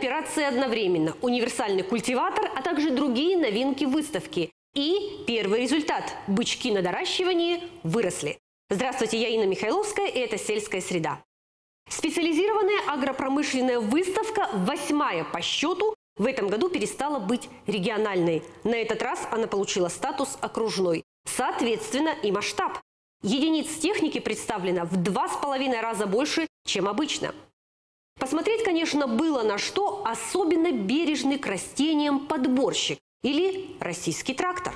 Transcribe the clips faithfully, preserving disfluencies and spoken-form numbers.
операции одновременно. Универсальный культиватор, а также другие новинки выставки. И первый результат – бычки на доращивании выросли. Здравствуйте, я Инна Михайловская, и это «Сельская среда». Специализированная агропромышленная выставка, восьмая по счету, в этом году перестала быть региональной. На этот раз она получила статус окружной. Соответственно, и масштаб. Единиц техники представлено в два с половиной раза больше, чем обычно. Посмотреть, конечно, было на что, особенно бережный к растениям подборщик или российский трактор.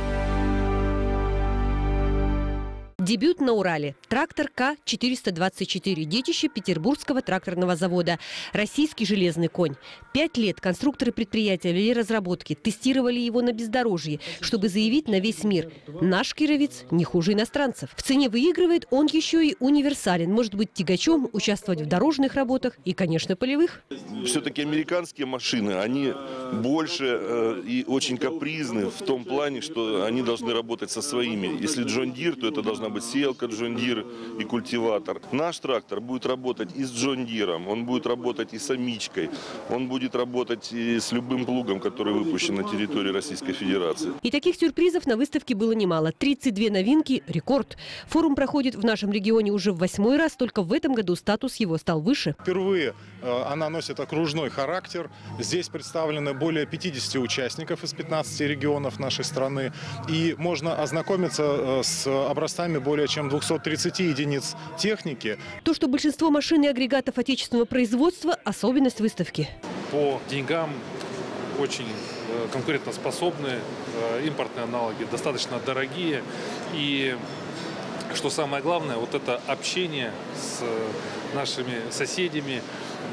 Дебют на Урале. Трактор К четыреста двадцать четыре. Детище Петербургского тракторного завода. Российский железный конь. Пять лет конструкторы предприятия вели разработки, тестировали его на бездорожье, чтобы заявить на весь мир: наш кировец не хуже иностранцев. В цене выигрывает, он еще и универсален. Может быть тягачом, участвовать в дорожных работах и, конечно, полевых. Все-таки американские машины, они больше э, и очень капризны в том плане, что они должны работать со своими. Если Джон Дир, то это должна быть сеялка Джон Дир и культиватор. Наш трактор будет работать и с Джон Диром, он будет работать и с амичкой, он будет работать и с любым плугом, который выпущен на территории Российской Федерации. И таких сюрпризов на выставке было немало. тридцать две новинки – рекорд. Форум проходит в нашем регионе уже в восьмой раз, только в этом году статус его стал выше. Впервые она носит окружной характер. Здесь представлены более пятидесяти участников из пятнадцати регионов нашей страны. И можно ознакомиться с образцами более чем двухсот тридцати единиц техники. То, что большинство машин и агрегатов отечественного производства – особенность выставки. По деньгам очень конкурентоспособные, импортные аналоги достаточно дорогие. И что самое главное, вот это общение с нашими соседями,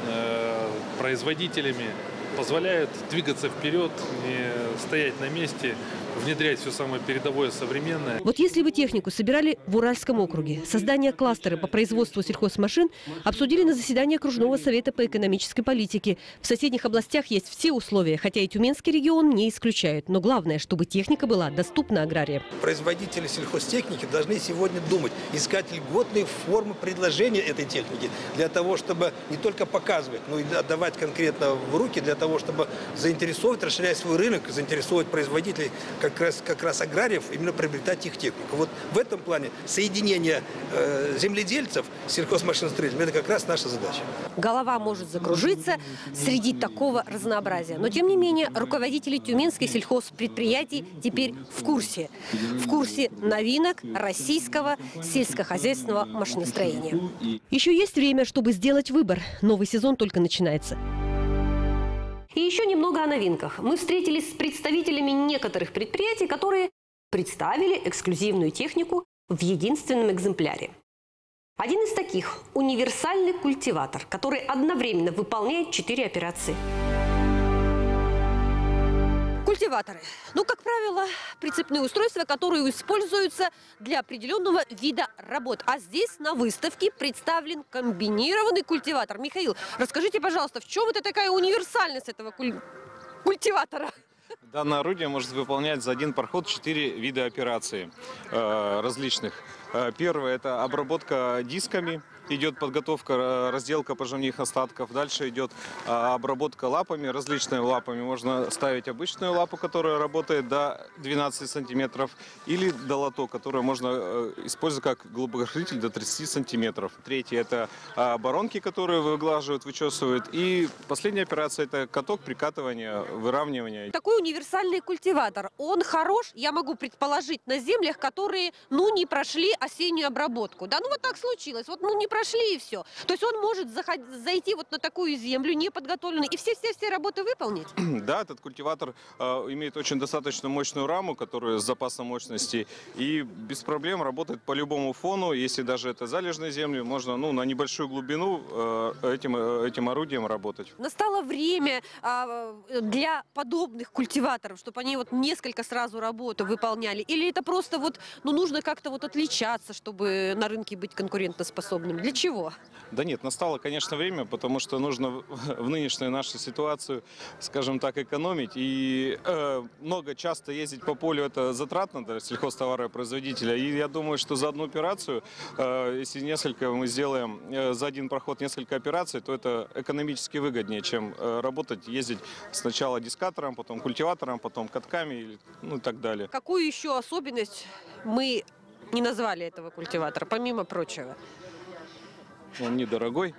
производителями позволяет двигаться вперед, не стоять на месте, внедрять все самое передовое, современное. Вот если бы технику собирали в Уральском округе, создание кластера по производству сельхозмашин обсудили на заседании окружного совета по экономической политике. В соседних областях есть все условия, хотя и Тюменский регион не исключают. Но главное, чтобы техника была доступна аграриям. Производители сельхозтехники должны сегодня думать, искать льготные формы предложения этой техники для того, чтобы не только показывать, но и отдавать конкретно в руки, для того, чтобы заинтересовать, расширять свой рынок, заинтересовать производителей, как раз, как раз аграриев, именно приобретать их технику. Вот в этом плане соединение э, земледельцев с сельхозмашиностроителями – это как раз наша задача. Голова может закружиться среди такого разнообразия. Но, тем не менее, руководители тюменских сельхозпредприятий теперь в курсе. В курсе новинок российского сельскохозяйственного машиностроения. Еще есть время, чтобы сделать выбор. Новый сезон только начинается. И еще немного о новинках. Мы встретились с представителями некоторых предприятий, которые представили эксклюзивную технику в единственном экземпляре. Один из таких – универсальный культиватор, который одновременно выполняет четыре операции. Культиваторы. Ну, как правило, прицепные устройства, которые используются для определенного вида работ. А здесь на выставке представлен комбинированный культиватор. Михаил, расскажите, пожалуйста, в чем это такая универсальность этого куль... культиватора? Данное орудие может выполнять за один проход четыре вида операций э, различных. Первое – это обработка дисками. Идет подготовка, разделка поживных остатков. Дальше идет обработка лапами, различными лапами. Можно ставить обычную лапу, которая работает до двенадцати сантиметров, или долоток, который можно использовать как глубокоохранитель до тридцати сантиметров. Третье – это оборонки, которые выглаживают, вычесывают. И последняя операция – это каток, прикатывание, выравнивание. Такой универсальный культиватор, он хорош, я могу предположить, на землях, которые, ну, не прошли осеннюю обработку. Да, ну вот так случилось, вот, ну, не прошли и все. То есть он может заходить, зайти вот на такую землю неподготовленную и все-все-все работы выполнить? Да, этот культиватор э, имеет очень достаточно мощную раму, которая с запасом мощности, и без проблем работает по любому фону. Если даже это залежные земли, можно, ну, на небольшую глубину э, этим, э, этим орудием работать. Настало время э, для подобных культиваторов, чтобы они вот несколько сразу работу выполняли? Или это просто вот, ну, нужно как-то вот отличаться, чтобы на рынке быть конкурентоспособным? Для чего? Да нет, настало, конечно, время, потому что нужно в нынешнюю нашу ситуацию, скажем так, экономить. И э, много, часто ездить по полю — это затратно для сельхозтоваропроизводителя. И я думаю, что за одну операцию, э, если несколько мы сделаем, э, за один проход несколько операций, то это экономически выгоднее, чем э, работать, ездить сначала дискатором, потом культиватором, потом катками, ну и так далее. Какую еще особенность мы не назвали этого культиватора, помимо прочего? Он недорогой.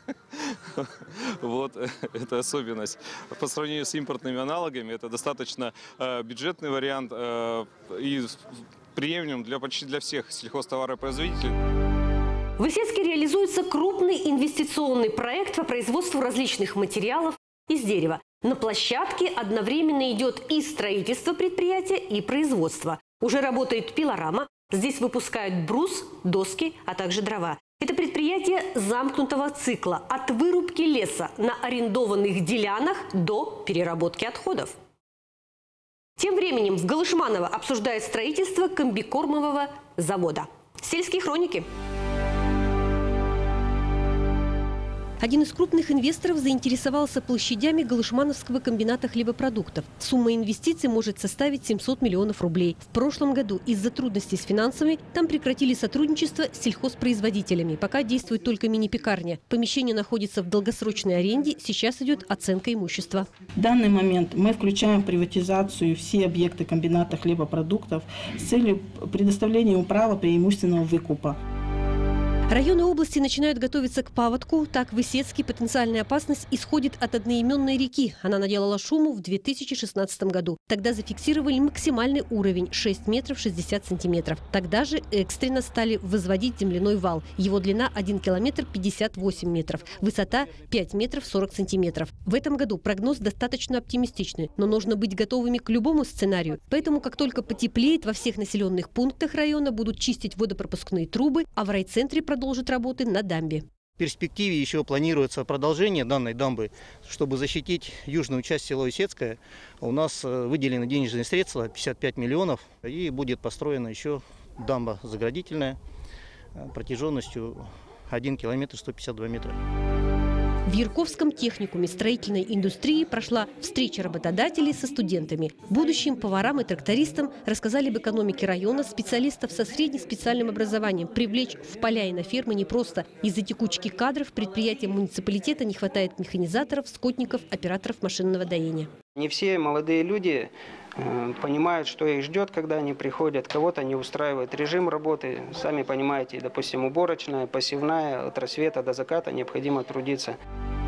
Вот, это особенность. По сравнению с импортными аналогами, это достаточно э, бюджетный вариант э, и приемлем для почти для всех сельхозтоваропроизводителей. В Исетске реализуется крупный инвестиционный проект по производству различных материалов из дерева. На площадке одновременно идет и строительство предприятия, и производство. Уже работает пилорама. Здесь выпускают брус, доски, а также дрова. Это предприятие замкнутого цикла от вырубки леса на арендованных делянах до переработки отходов. Тем временем в Галышманово обсуждают строительство комбикормового завода. Сельские хроники. Один из крупных инвесторов заинтересовался площадями Галышмановского комбината хлебопродуктов. Сумма инвестиций может составить семьсот миллионов рублей. В прошлом году из-за трудностей с финансами там прекратили сотрудничество с сельхозпроизводителями. Пока действует только мини-пекарня. Помещение находится в долгосрочной аренде. Сейчас идет оценка имущества. В данный момент мы включаем в приватизацию все объекты комбината хлебопродуктов с целью предоставления им права преимущественного выкупа. Районы области начинают готовиться к паводку. Так, в Исетске потенциальная опасность исходит от одноименной реки. Она наделала шуму в две тысячи шестнадцатом году. Тогда зафиксировали максимальный уровень – шесть метров шестьдесят сантиметров. Тогда же экстренно стали возводить земляной вал. Его длина – один километр пятьдесят восемь метров. Высота – пять метров сорок сантиметров. В этом году прогноз достаточно оптимистичный. Но нужно быть готовыми к любому сценарию. Поэтому, как только потеплеет, во всех населенных пунктах района будут чистить водопропускные трубы, а в райцентре продолжит работы на дамбе. В перспективе еще планируется продолжение данной дамбы, чтобы защитить южную часть села Исетское. У нас выделены денежные средства пятьдесят пять миллионов, и будет построена еще дамба заградительная протяженностью один километр сто пятьдесят два метра. В Ярковском техникуме строительной индустрии прошла встреча работодателей со студентами. Будущим поварам и трактористам рассказали об экономике района. Специалистов со средним специальным образованием привлечь в поля и на фермы непросто. Из-за текучки кадров предприятиям муниципалитета не хватает механизаторов, скотников, операторов машинного доения. Не все молодые люди э, понимают, что их ждет, когда они приходят. Кого-то не устраивает режим работы. Сами понимаете, допустим, уборочная, посевная, от рассвета до заката необходимо трудиться.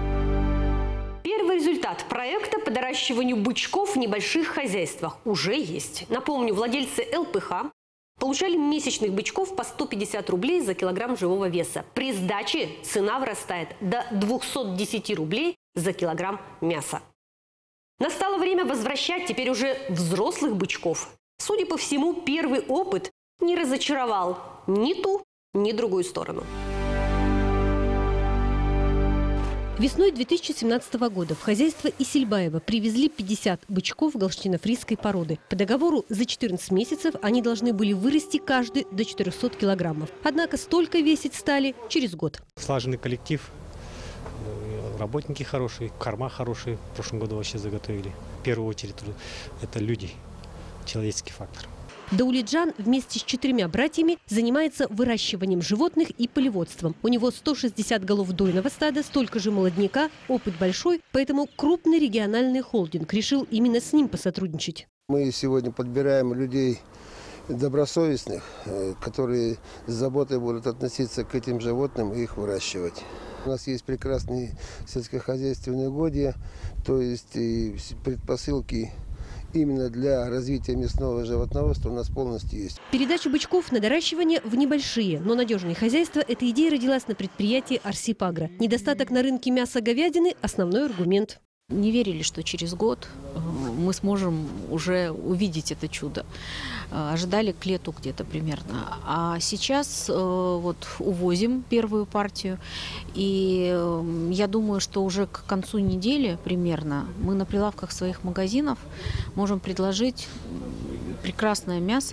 Первый результат проекта по доращиванию бычков в небольших хозяйствах уже есть. Напомню, владельцы эл пэ ха получали месячных бычков по сто пятьдесят рублей за килограмм живого веса. При сдаче цена вырастает до двухсот десяти рублей за килограмм мяса. Настало время возвращать теперь уже взрослых бычков. Судя по всему, первый опыт не разочаровал ни ту, ни другую сторону. Весной две тысячи семнадцатого года в хозяйство Исельбаева привезли пятьдесят бычков галштино-фризской породы. По договору за четырнадцать месяцев они должны были вырасти каждый до четырёхсот килограммов. Однако столько весить стали через год. Слаженный коллектив, работники хорошие, корма хорошие. В прошлом году вообще заготовили. В первую очередь это люди, человеческий фактор. Даулиджан вместе с четырьмя братьями занимается выращиванием животных и полеводством. У него сто шестьдесят голов дойного стада, столько же молодняка, опыт большой, поэтому крупный региональный холдинг решил именно с ним посотрудничать. Мы сегодня подбираем людей добросовестных, которые с заботой будут относиться к этим животным и их выращивать. У нас есть прекрасные сельскохозяйственные угодья, то есть и предпосылки именно для развития мясного животноводства у нас полностью есть. Передача бычков на доращивание в небольшие, но надежные хозяйства – эта идея родилась на предприятии Арсипагро. Недостаток на рынке мяса говядины – основной аргумент. Не верили, что через год мы сможем уже увидеть это чудо. Ожидали к лету где-то примерно. А сейчас вот увозим первую партию. И я думаю, что уже к концу недели примерно мы на прилавках своих магазинов можем предложить прекрасное мясо.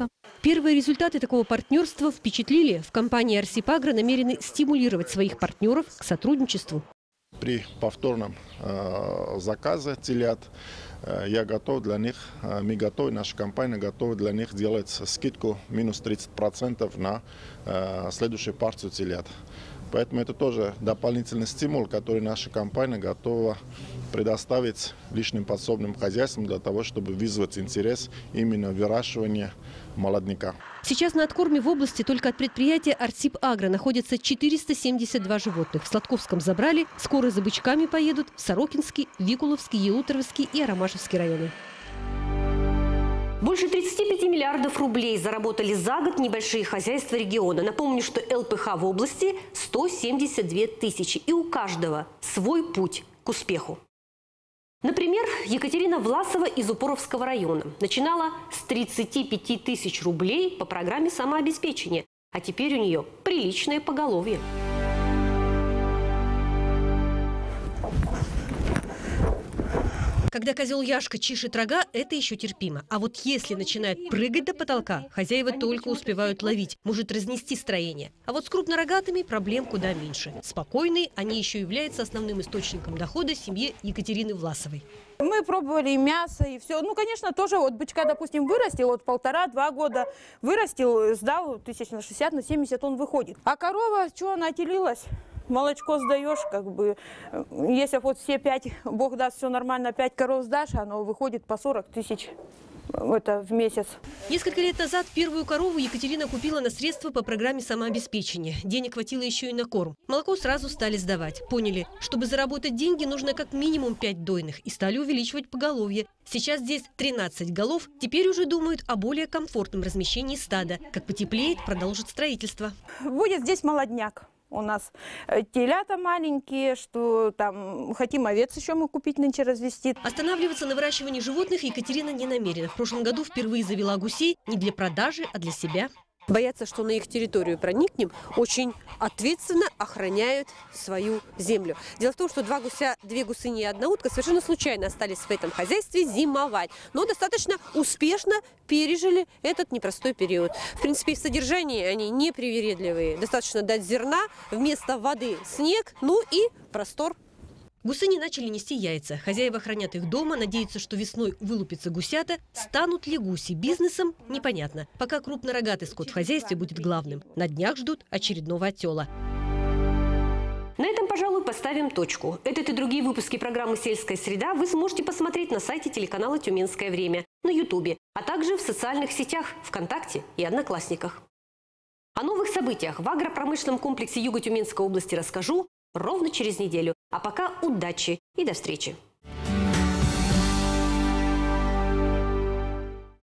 Первые результаты такого партнерства впечатлили. В компании «Арсипагро» намерены стимулировать своих партнеров к сотрудничеству. При повторном э, заказе телят э, я готов для них, э, мы готовы, наша компания готова для них делать скидку минус тридцать процентов на э, следующую партию телят. Поэтому это тоже дополнительный стимул, который наша компания готова предоставить личным подсобным хозяйствам для того, чтобы вызвать интерес именно в выращивании молодняка. Сейчас на откорме в области только от предприятия «Арсипагро» находятся четыреста семьдесят два животных. В Сладковском забрали, скоро за бычками поедут в Сорокинский, Викуловский, Елуторовский и Аромашевский районы. Больше тридцати пяти миллиардов рублей заработали за год небольшие хозяйства региона. Напомню, что эл пэ ха в области сто семьдесят две тысячи. И у каждого свой путь к успеху. Например, Екатерина Власова из Упоровского района начинала с тридцати пяти тысяч рублей по программе самообеспечения. А теперь у нее приличное поголовье. Когда козел Яшка чешет рога, это еще терпимо. А вот если начинает прыгать до потолка, хозяева только успевают ловить, может разнести строение. А вот с крупнорогатыми проблем куда меньше. Спокойные, они еще являются основным источником дохода семьи Екатерины Власовой. Мы пробовали и мясо, и все. Ну, конечно, тоже вот бычка, допустим, вырастил, вот полтора-два года вырастил, сдал тысяч на шестьдесят, на семьдесят он выходит. А корова, что она отелилась? Молочко сдаешь, как бы, если вот все пять, Бог даст, все нормально, пять коров сдашь, оно выходит по сорок тысяч это, в месяц. Несколько лет назад первую корову Екатерина купила на средства по программе самообеспечения. Денег хватило еще и на корм. Молоко сразу стали сдавать. Поняли, чтобы заработать деньги, нужно как минимум пять дойных. И стали увеличивать поголовье. Сейчас здесь тринадцать голов. Теперь уже думают о более комфортном размещении стада. Как потеплеет, продолжит строительство. Будет здесь молодняк. У нас телята маленькие, что там хотим овец еще мы купить нынче развести. Останавливаться на выращивании животных Екатерина не намерена. В прошлом году впервые завела гусей не для продажи, а для себя. Боятся, что на их территорию проникнем, очень ответственно охраняют свою землю. Дело в том, что два гуся, две гусыни и одна утка совершенно случайно остались в этом хозяйстве зимовать, но достаточно успешно пережили этот непростой период. В принципе, в содержании они не привередливые. Достаточно дать зерна, вместо воды снег, ну и простор. Гусыни начали нести яйца. Хозяева хранят их дома, надеются, что весной вылупятся гусята. Станут ли гуси бизнесом, непонятно. Пока крупнорогатый скот в хозяйстве будет главным. На днях ждут очередного отела. На этом, пожалуй, поставим точку. Этот и другие выпуски программы «Сельская среда» вы сможете посмотреть на сайте телеканала «Тюменское время», на Ютубе, а также в социальных сетях ВКонтакте и Одноклассниках. О новых событиях в агропромышленном комплексе Юго-Тюменской области расскажу ровно через неделю. А пока удачи и до встречи!